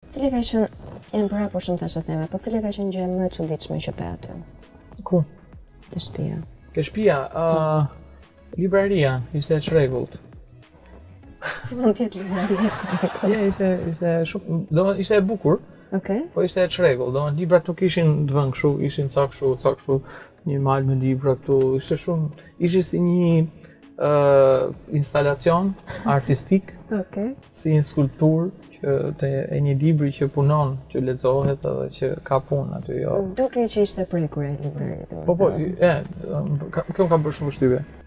Cili ka qenë, janë para po shumë tash theme, po cili ka qenë gjëja më e çuditshme që pe aty? Ku? Te shtëpia. Ke shtëpia, libraria, ishte e çrregullt. Si mund të jetë libraria? Ja, ishte shumë, ishte e bukur. Okej. Po ishte e çrregullt, librat nuk ishin të vënë kështu, ishin ca kështu, një mal me libra këtu, ishte si një instalacion artistik, si një skulptur e një libri që punon, që lexohet edhe që ka punë aty, jo. Duke që ishte prekur e libraria. Po, kjo më ka bërë shumë shtypje.